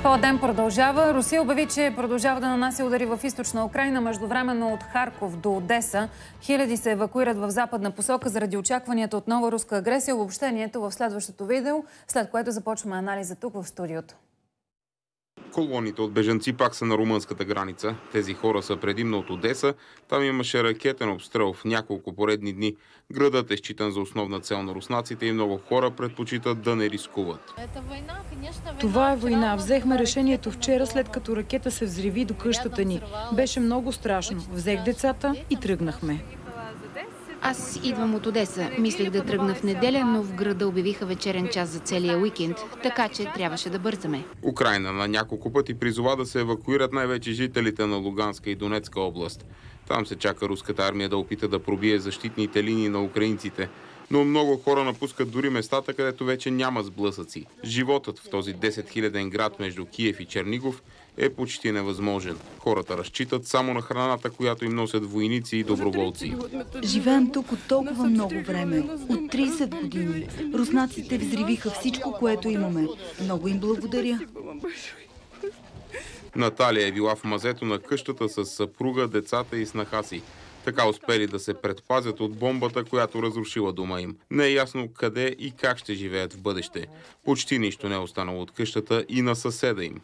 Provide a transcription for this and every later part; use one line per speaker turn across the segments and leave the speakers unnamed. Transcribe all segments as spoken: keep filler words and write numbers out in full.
Този ден продължава. Русия обяви, че продължава да нанася удари в източна Украйна. Междувременно от Харков до Одеса хиляди се евакуират в западна посока заради очакванията от нова руска агресия. Обобщението в следващото видео, след което започваме анализа тук в студиото.
Колоните от бежанци пак са на румънската граница. Тези хора са предимно от Одеса. Там имаше ракетен обстрел в няколко поредни дни. Градът е считан за основна цел на руснаците и много хора предпочитат да не рискуват.
Това е война. Взехме решението вчера, след като ракета се взриви до къщата ни. Беше много страшно. Взех децата и тръгнахме.
Аз идвам от Одеса. Мислех да тръгна в неделя, но в града обявиха вечерен час за целия уикенд, така че трябваше да бързаме.
Украйна на няколко пъти призова да се евакуират най-вече жителите на Луганска и Донецка област. Там се чака руската армия да опита да пробие защитните линии на украинците. Но много хора напускат дори местата, където вече няма сблъсъци. Животът в този десет хиляден град между Киев и Чернигов е почти невъзможен. Хората разчитат само на храната, която им носят войници и доброволци.
Живеем тук от толкова много време. От трийсет години. Руснаците взривиха всичко, което имаме. Много им благодаря.
Наталия е била в мазето на къщата с съпруга, децата и снаха си. Така успели да се предпазят от бомбата, която разрушила дома им. Не е ясно къде и как ще живеят в бъдеще. Почти нищо не е останало от къщата и на съседа им.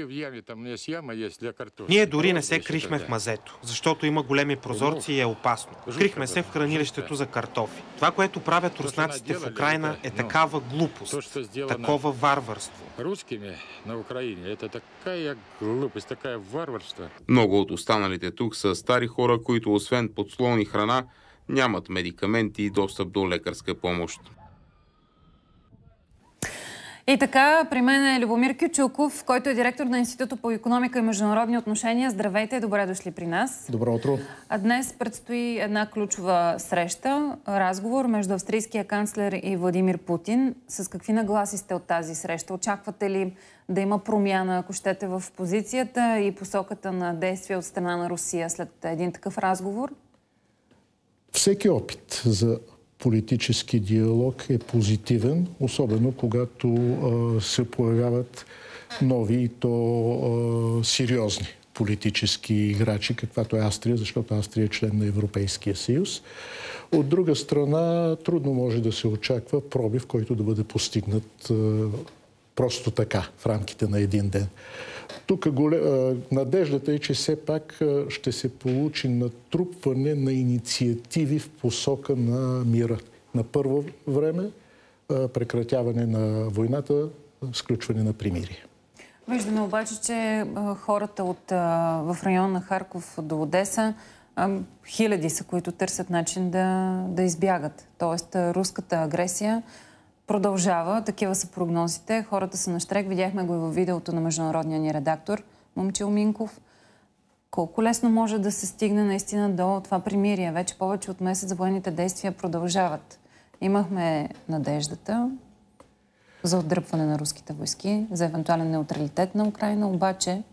Ние дори не се крихме в мазето, защото има големи прозорци и е опасно. Крихме се в хранилището за картофи. Това, което правят руснаците в Украйна, е такава глупост, такова варварство.
Много от останалите тук са стари хора, които освен подслон и храна, нямат медикаменти и достъп до лекарска помощ.
И така, при мен е Любомир Кючуков, който е директор на Института по икономика и международни отношения. Здравейте, добре дошли при нас.
Добро утро.
А днес предстои една ключова среща, разговор между австрийския канцлер и Владимир Путин. С какви нагласи сте от тази среща? Очаквате ли да има промяна, ако щете, в позицията и посоката на действия от страна на Русия след един такъв разговор?
Всеки опит за политически диалог е позитивен, особено когато а, се появяват нови и то а, сериозни политически играчи, каквато е Австрия, защото Австрия е член на Европейския съюз. От друга страна, трудно може да се очаква пробив, който да бъде постигнат а, просто така, в рамките на един ден. Тук надеждата е, че все пак ще се получи натрупване на инициативи в посока на мира. На първо време прекратяване на войната, сключване на примирие.
Виждаме обаче, че хората от, в района на Харков до Одеса хиляди са, които търсят начин да, да избягат. Тоест, руската агресия продължава. Такива са прогнозите. Хората са на щрек. Видяхме го и във видеото на международния ни редактор Момчил Минков. Колко лесно може да се стигне наистина до това примирие? Вече повече от месец военните действия продължават. Имахме надеждата за отдръпване на руските войски, за евентуален неутралитет на Украйна, обаче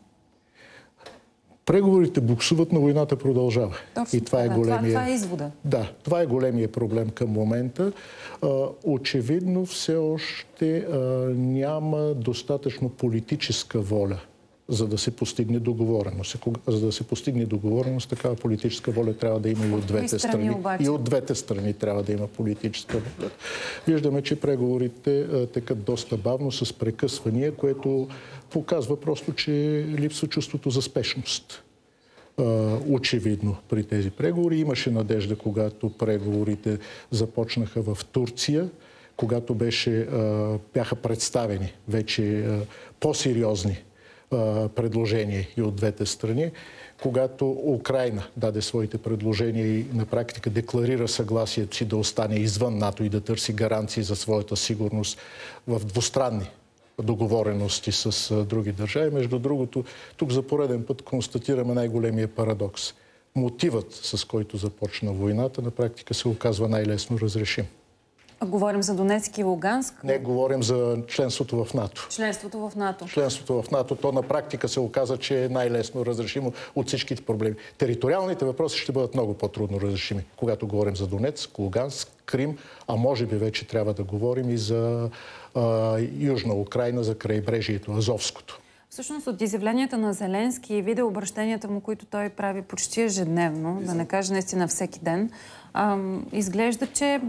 преговорите буксуват, но войната продължава.
Точно,
и това е
да,
големия...
това, това е извода.
Да, това е големия проблем към момента. А, очевидно все още а, няма достатъчно политическа воля, за да се постигне договореност. За да се постигне договореност, такава политическа воля трябва да има и от двете страни. И от двете страни трябва да има политическа воля. Виждаме, че преговорите а, текат доста бавно, с прекъсвания, което показва просто, че липсва чувството за спешност. Очевидно при тези преговори. Имаше надежда, когато преговорите започнаха в Турция, когато беше, бяха представени вече по-сериозни предложения и от двете страни, когато Украйна даде своите предложения и на практика декларира съгласието си да остане извън НАТО и да търси гаранции за своята сигурност в двустранни договорености с други държави. Между другото, тук за пореден път констатираме най-големия парадокс. Мотивът, с който започна войната, на практика се оказва най-лесно разрешим.
А говорим за Донецк и Луганск?
Не, говорим за членството в НАТО.
Членството в НАТО.
Членството в НАТО, то на практика се оказа, че е най-лесно разрешимо от всичките проблеми. Териториалните въпроси ще бъдат много по-трудно разрешими, когато говорим за Донецк, Луганск, Крим, а може би вече трябва да говорим и за а, Южна Украйна, за крайбрежието, Азовското.
Всъщност от изявленията на Зеленски и видеообращенията му, които той прави почти ежедневно, да не кажа наистина всеки ден, ам, изглежда, че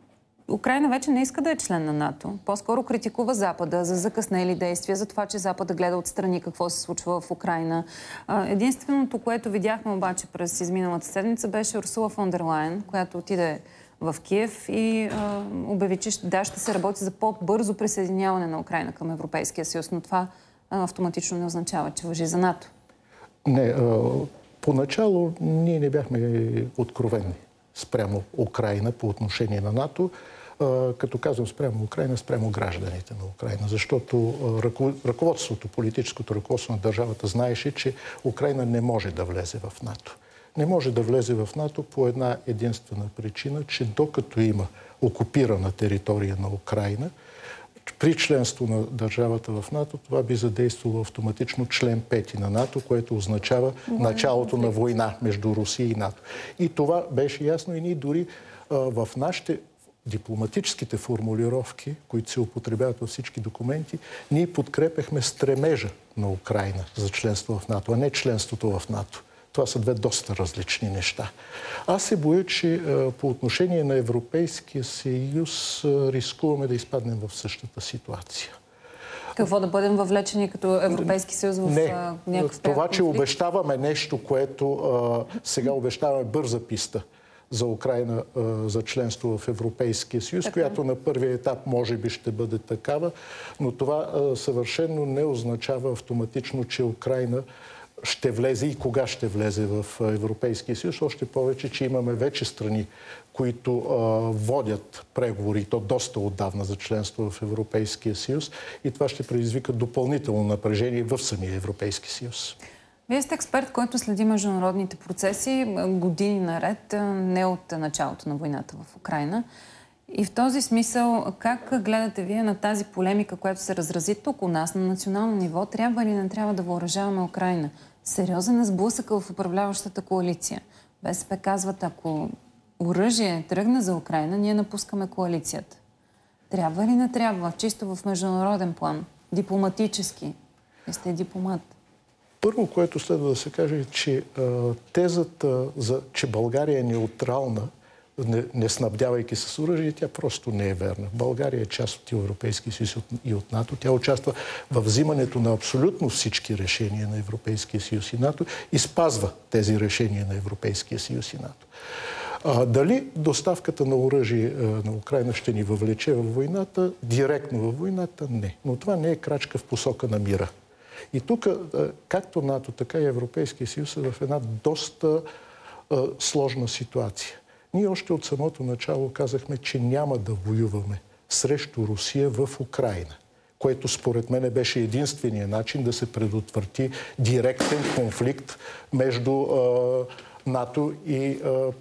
Украйна вече не иска да е член на НАТО. По-скоро критикува Запада за закъснели действия, за това, че Запада гледа отстрани какво се случва в Украйна. Единственото, което видяхме обаче през изминалата седмица, беше Урсула фон дер Лайен, която отиде в Киев и а, обяви, че да, ще се работи за по-бързо присъединяване на Украйна към Европейския съюз, но това а, автоматично не означава, че важи за НАТО.
Не, а, поначало ние не бяхме откровени спрямо Украйна по отношение на НАТО. Като казвам спрямо Украйна, спрямо гражданите на Украйна. Защото ръководството, политическото ръководство на държавата знаеше, че Украйна не може да влезе в НАТО. Не може да влезе в НАТО по една единствена причина, че докато има окупирана територия на Украйна, при членство на държавата в НАТО, това би задействало автоматично член пети на НАТО, което означава началото на война между Русия и НАТО. И това беше ясно и ние дори а, в нашите дипломатическите формулировки, които се употребяват във всички документи, ние подкрепяхме стремежа на Украйна за членство в НАТО, а не членството в НАТО. Това са две доста различни неща. Аз се боя, че а, по отношение на Европейския съюз а, рискуваме да изпаднем в същата ситуация.
Какво, да бъдем въвлечени като Европейски съюз в
не,
а, някакъв
това, че
конфликт?
обещаваме нещо, което а, сега обещаваме бърза писта за Украйна а, за членство в Европейския съюз, така, която на първия етап може би ще бъде такава, но това а, съвършено не означава автоматично, че Украйна ще влезе и кога ще влезе в Европейския съюз. Още повече, че имаме вече страни, които а, водят преговори, то доста отдавна за членство в Европейския съюз, и това ще предизвика допълнително напрежение в самия Европейски съюз.
Вие сте експерт, който следи международните процеси години наред, не от началото на войната в Украйна. И в този смисъл, как гледате Вие на тази полемика, която се разрази тук у нас на национално ниво? Трябва или не трябва да въоръжаваме Украйна? Сериозен е сблъсък в управляващата коалиция. БСП казват, ако оръжие тръгне за Украйна, ние напускаме коалицията. Трябва или не трябва? Чисто в международен план, дипломатически. Вие сте дипломат.
Първо, което следва да се каже, е, че а, тезата, за, че България е неутрална, не, не снабдявайки с оръжие, тя просто не е верна. България е част от Европейския съюз и от НАТО. Тя участва в взимането на абсолютно всички решения на Европейския съюз и НАТО и спазва тези решения на Европейския съюз и НАТО. А, дали доставката на оръжие а, на Украйна ще ни въвлече във войната? Директно във войната? Не. Но това не е крачка в посока на мира. И тук, както НАТО, така и Европейския съюз са в една доста а, сложна ситуация. Ние още от самото начало казахме, че няма да воюваме срещу Русия в Украйна, което според мен беше единствения начин да се предотврати директен конфликт между а, НАТО и а,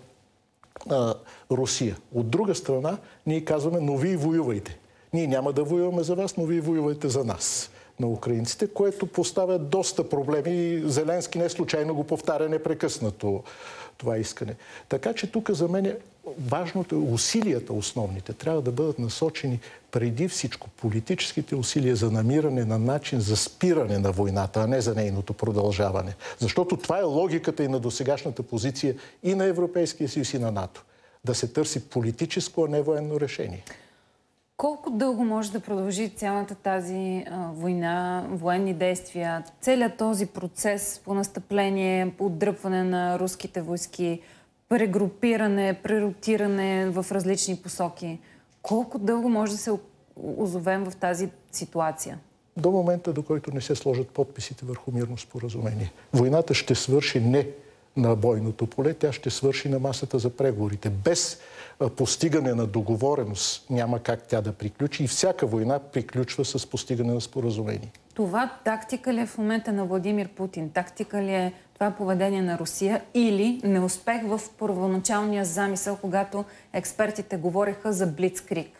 а, Русия. От друга страна, ние казваме, но вие воювайте. Ние няма да воюваме за вас, но вие воювайте за нас, на украинците, което поставя доста проблеми и Зеленски не случайно го повтаря непрекъснато това искане. Така че тук за мен важното е усилията основните трябва да бъдат насочени преди всичко политическите усилия за намиране на начин за спиране на войната, а не за нейното продължаване. Защото това е логиката и на досегашната позиция и на Европейския съюз и на НАТО. Да се търси политическо, а не военно решение.
Колко дълго може да продължи цялата тази а, война, военни действия, целият този процес по настъпление, по отдръпване на руските войски, прегрупиране, преротиране в различни посоки? Колко дълго може да се озовем в тази ситуация?
До момента, до който не се сложат подписите върху мирно споразумение. Войната ще свърши не на бойното поле, тя ще свърши на масата за преговорите. Без постигане на договореност няма как тя да приключи и всяка война приключва с постигане на споразумение.
Това тактика ли е в момента на Владимир Путин? Тактика ли е това поведение на Русия или неуспех в първоначалния замисъл, когато експертите говореха за блицкриг?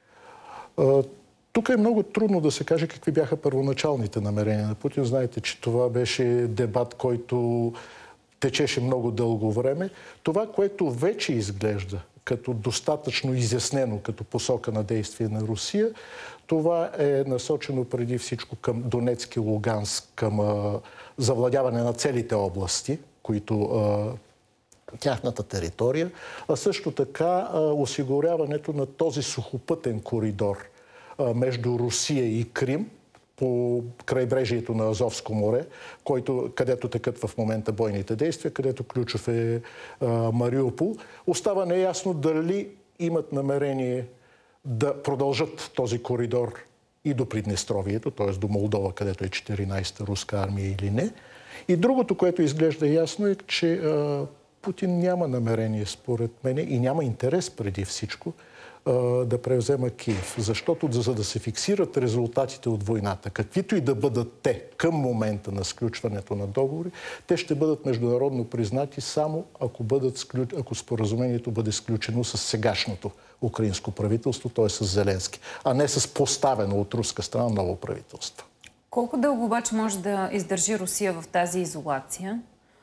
Тук е много трудно да се каже какви бяха първоначалните намерения на Путин. Знаете, че това беше дебат, който течеше много дълго време. Това, което вече изглежда като достатъчно изяснено като посока на действие на Русия, Това е насочено преди всичко към Донецк и Луганск, към а, завладяване на целите области, които а, тяхната територия, а също така а, осигуряването на този сухопътен коридор а, между Русия и Крим по крайбрежието на Азовско море, който, където текат в момента бойните действия, където ключов е а, Мариупол. Остава неясно дали имат намерение да продължат този коридор и до Приднестровието, т.е. до Молдова, където е четиринайсета руска армия или не. И другото, което изглежда ясно, е, че а, Путин няма намерение, според мене, и няма интерес преди всичко а, да превзема Киев. Защото за да се фиксират резултатите от войната, каквито и да бъдат те към момента на сключването на договори, те ще бъдат международно признати само ако, бъдат сключ... ако споразумението бъде сключено с сегашното украинско правителство, т.е. с Зеленски, а не с поставено от руска страна ново правителство.
Колко дълго обаче може да издържи Русия в тази изолация?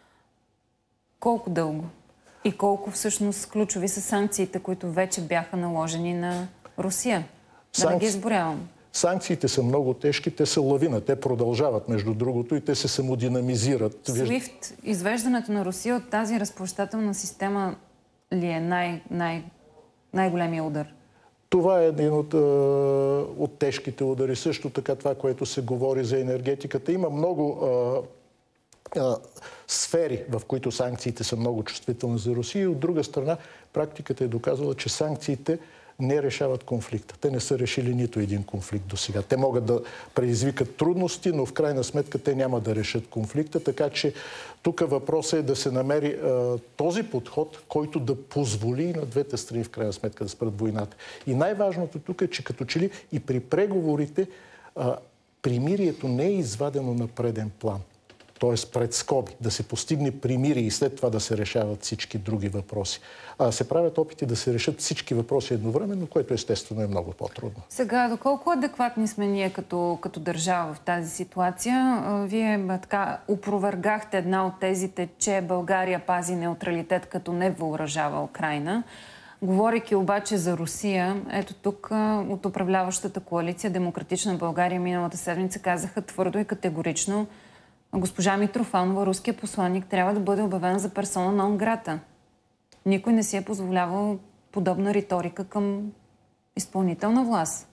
Колко дълго? И колко всъщност ключови са санкциите, които вече бяха наложени на Русия? Да Санкци... не ги изборявам.
Санкциите са много тежки, те са лавина, те продължават между другото и те се самодинамизират.
Свифт, извеждането на Русия от тази разплащателна система ли е най- най- най-големия удар?
Това е един от, от тежките удари. Също така това, което се говори за енергетиката. Има много а, а, сфери, в които санкциите са много чувствителни за Русия. И от друга страна, практиката е доказала, че санкциите не решават конфликта. Те не са решили нито един конфликт до сега. Те могат да предизвикат трудности, но в крайна сметка те няма да решат конфликта. Така че тук въпросът е да се намери а, този подход, който да позволи на двете страни в крайна сметка да спрат войната. И най-важното тук е, че като че ли и при преговорите а, примирието не е извадено на преден план. Т.е. пред скоби, да се постигне примирие и след това да се решават всички други въпроси. А се правят опити да се решат всички въпроси едновременно, което естествено е много по-трудно.
Сега, доколко адекватни сме ние като, като държава в тази ситуация? Вие така опровергахте една от тезите, че България пази неутралитет, като не въоръжава Украйна. Говорейки обаче за Русия, ето тук от управляващата коалиция Демократична България миналата седмица казаха твърдо и категорично: госпожа Митрофанова, руският посланник, трябва да бъде обявен за персона нон грата. Никой не си е позволявал подобна риторика към изпълнителна власт.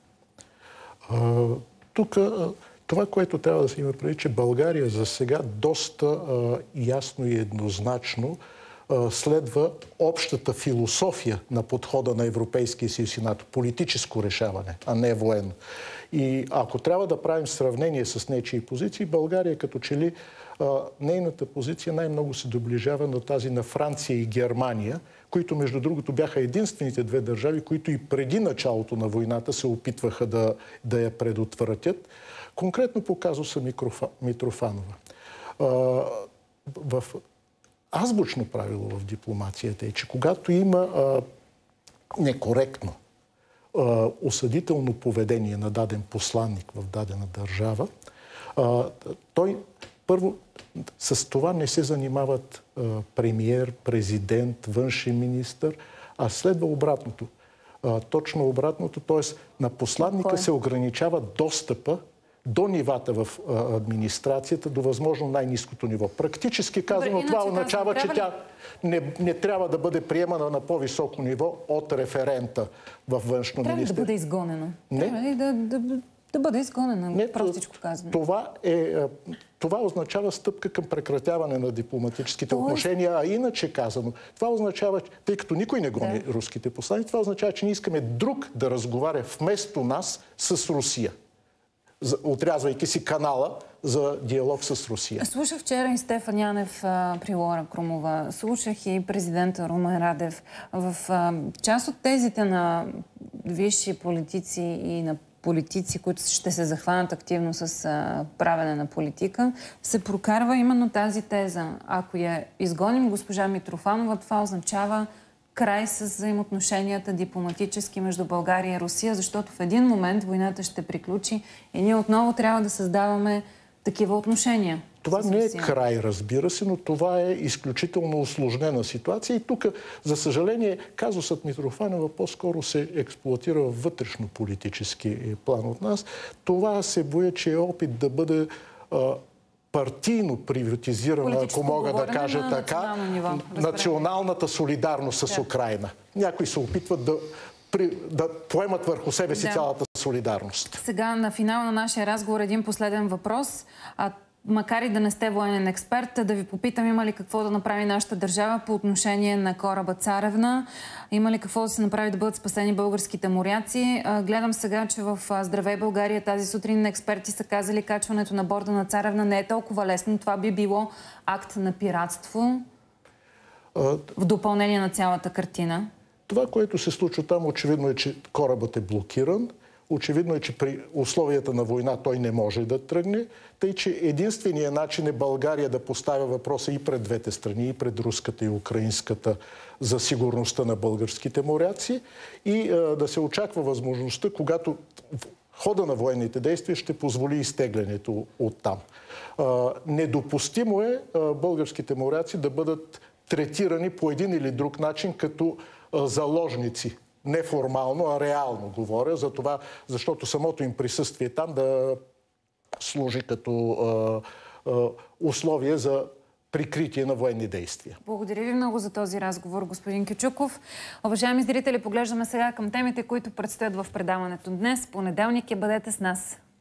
А, тук това, което трябва да се има преди, че България за сега доста а, ясно и еднозначно а, следва общата философия на подхода на Европейския съюз и НАТО. Политическо решаване, а не военно. И ако трябва да правим сравнение с нечии позиции, България като че ли а, нейната позиция най-много се доближава на тази на Франция и Германия, които между другото бяха единствените две държави, които и преди началото на войната се опитваха да, да я предотвратят. Конкретно по казуса Митрофанова. А, в азбучно правило в дипломацията е, че когато има а, некоректно осъдително поведение на даден посланник в дадена държава, а, той първо с това не се занимават а, премиер, президент, външен министър, а следва обратното. А, точно обратното, т.е. на посланника Кой? се ограничава достъпа до нивата в а, администрацията, до възможно най-ниското ниво. Практически казано, Добре, това означава, че тя не, не трябва да бъде приемана на по-високо ниво от референта във външно
трябва
министерство.
Трябва да бъде изгонено.
Не?
Трябва да, да, да бъде изгонена,
не,
простичко казано.
Това, е, това означава стъпка към прекратяване на дипломатическите Тоест... отношения, а иначе казано, това означава, тъй като никой не гони да. руските посланици, това означава, че ние искаме друг да разговаря вместо нас с Русия, отрязвайки си канала за диалог с Русия.
Слушах вчера и Стефан Янев а, при Лора Крумова. Слушах и президента Румен Радев. В а, част от тезите на висши политици и на политици, които ще се захванат активно с а, правене на политика, се прокарва именно тази теза. Ако я изгоним госпожа Митрофанова, това означава край с взаимоотношенията дипломатически между България и Русия, защото в един момент войната ще приключи и ние отново трябва да създаваме такива отношения.
Това не е край, разбира се, но това е изключително усложнена ситуация. И тук, за съжаление, казусът Митрофанова по-скоро се експлоатира в вътрешно-политически план от нас. Това се боя, че е опит да бъде а, партийно приватизирана, ако мога да кажа
на
така,
ниво,
националната солидарност с Украйна. Някои се опитват да, при, да поемат върху себе си да. цялата солидарност.
Сега на финала на нашия разговор един последен въпрос. А, макар и да не сте военен експерт, да ви попитам, има ли какво да направи нашата държава по отношение на кораба Царевна? Има ли какво да се направи да бъдат спасени българските моряци? А, гледам сега, че в Здравей България тази сутрин експерти са казали, качването на борда на Царевна не е толкова лесно. Това би било акт на пиратство в допълнение на цялата картина.
Това, което се случва там, очевидно е, че корабът е блокиран. Очевидно е, че при условията на война той не може да тръгне, тъй че единственият начин е България да поставя въпроса и пред двете страни, и пред руската и украинската, за сигурността на българските моряци и а, да се очаква възможността, когато хода на военните действия ще позволи изтеглянето от там. А, недопустимо е а, българските моряци да бъдат третирани по един или друг начин като а, заложници. Не формално, а реално говоря за това, защото самото им присъствие там да служи като а, а, условие за прикритие на военни действия.
Благодаря ви много за този разговор, господин Кючуков. Уважаеми зрители, поглеждаме сега към темите, които предстоят в предаването днес. Понеделник е, бъдете с нас.